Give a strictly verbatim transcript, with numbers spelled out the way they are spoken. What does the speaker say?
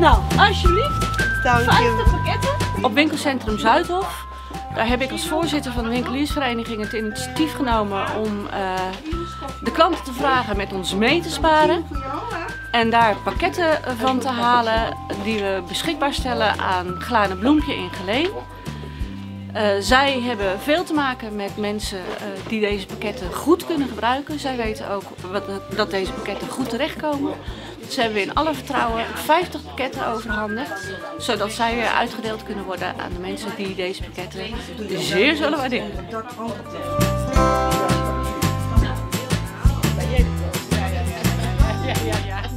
Nou, alsjeblieft. Dank vijftig je. pakketten. Op winkelcentrum Zuidhof. Daar heb ik als voorzitter van de winkeliersvereniging het initiatief genomen om uh, de klanten te vragen met ons mee te sparen. En daar pakketten van te halen die we beschikbaar stellen aan Glane Bloempje in Geleen. Uh, zij hebben veel te maken met mensen uh, die deze pakketten goed kunnen gebruiken. Zij weten ook wat, dat deze pakketten goed terechtkomen. Dus hebben we in alle vertrouwen vijftig pakketten overhandigd, zodat zij weer uitgedeeld kunnen worden aan de mensen die deze pakketten zeer zullen waarderen. Ja, ja, ja.